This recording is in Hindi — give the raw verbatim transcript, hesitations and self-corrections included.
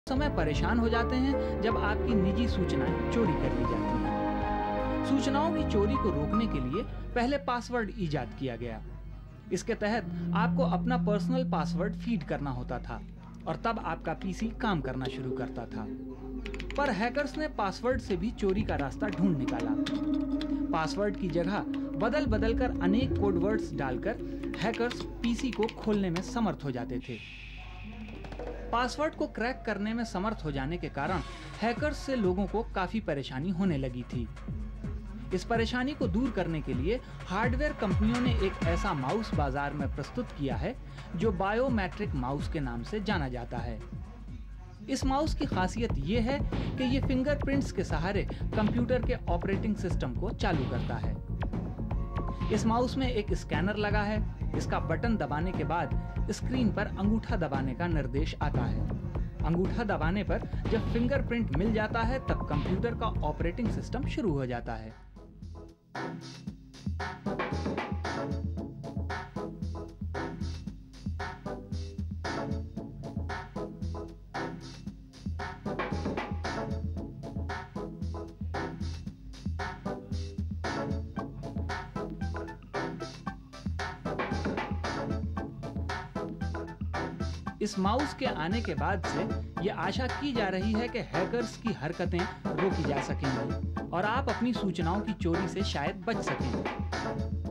समय परेशान हो जाते हैं जब आपकी निजी सूचनाएं चोरी कर ली जाती हैं। सूचनाओं की चोरी को रोकने के लिए पहले पासवर्ड इजाद किया गया। इसके तहत आपको अपना पर्सनल पासवर्ड फीड करना होता था और तब आपका पीसी काम करना शुरू करता था। पर हैकर्स ने पासवर्ड से भी चोरी का रास्ता ढूंढ निकाला। पासवर्ड की जगह बदल बदल कर अनेक कोड वर्ड्स डालकर हैकर्स पीसी को खोलने में समर्थ हो जाते थे। पासवर्ड को क्रैक करने में समर्थ हो जाने के कारण हैकर्स से लोगों को काफी परेशानी होने लगी थी। इस परेशानी को दूर करने के लिए हार्डवेयर कंपनियों ने एक ऐसा माउस बाजार में प्रस्तुत किया है जो बायोमेट्रिक माउस के नाम से जाना जाता है। इस माउस की खासियत ये है कि ये फिंगरप्रिंट्स के सहारे कंप्यूटर के ऑपरेटिंग सिस्टम को चालू करता है। इस माउस में एक स्कैनर लगा है। इसका बटन दबाने के बाद स्क्रीन पर अंगूठा दबाने का निर्देश आता है। अंगूठा दबाने पर जब फिंगरप्रिंट मिल जाता है तब कंप्यूटर का ऑपरेटिंग सिस्टम शुरू हो जाता है। इस माउस के आने के बाद से ये आशा की जा रही है कि हैकर्स की हरकतें रोकी जा सकेंगी और आप अपनी सूचनाओं की चोरी से शायद बच सकें।